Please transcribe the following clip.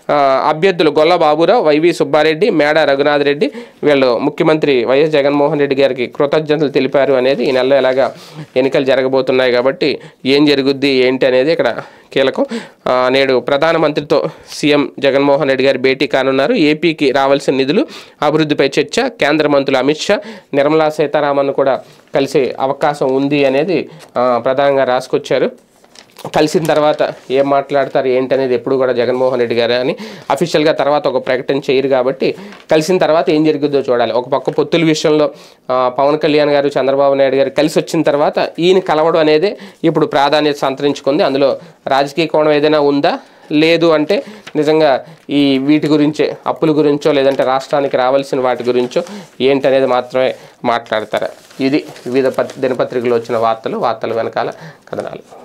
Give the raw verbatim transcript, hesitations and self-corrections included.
అభ్యర్థులు గొల్ల బాబురావు, వైవి సుబ్బారెడ్డి, మేడ రఘునాథ్ రెడ్డి వీళ్ళు ముఖ్యమంత్రి వైఎస్ జగన్మోహన్ రెడ్డి గారికి కృతజ్ఞతలు తెలిపారు అనేది ఈ నెలలో ఎలాగా ఎన్నికలు జరగబోతున్నాయి కాబట్టి ఏం జరుగుద్ది ఏంటి అనేది ఇక్కడ కీలకం. నేడు ప్రధానమంత్రితో సీఎం జగన్మోహన్ రెడ్డి గారు భేటీ కానున్నారు. ఏపీకి రావాల్సిన నిధులు, అభివృద్ధిపై చర్చ, కేంద్ర మంత్రులు అమిత్ షా, నిర్మలా సీతారామన్ కూడా కలిసే అవకాశం ఉంది అనేది ప్రధానంగా రాసుకొచ్చారు. కలిసిన తర్వాత ఏం మాట్లాడతారు ఏంటి అనేది ఎప్పుడు కూడా జగన్మోహన్ రెడ్డి గారు అని అఫీషియల్గా తర్వాత ఒక ప్రకటన చేయరు కాబట్టి కలిసిన తర్వాత ఏం జరుగుద్దో చూడాలి. ఒక పక్క పొత్తుల విషయంలో పవన్ కళ్యాణ్ గారు, చంద్రబాబు నాయుడు గారు కలిసి వచ్చిన తర్వాత ఈయన కలవడం అనేది ఇప్పుడు ప్రాధాన్యత సంతరించుకుంది. అందులో రాజకీయ కోణం ఏదైనా ఉందా, లేదు అంటే నిజంగా ఈ వీటి గురించే అప్పుల గురించో లేదంటే రాష్ట్రానికి రావాల్సిన వాటి గురించో ఏంటనేది మాత్రమే మాట్లాడతారు. ఇది వివిధ పత్ దినపత్రికలు వచ్చిన వార్తలు వార్తల వెనకాల కథనాలు.